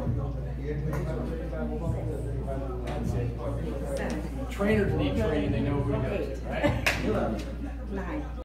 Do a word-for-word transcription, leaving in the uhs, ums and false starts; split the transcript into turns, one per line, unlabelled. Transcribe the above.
Trainers need training, they know who to go to, right?
Nine.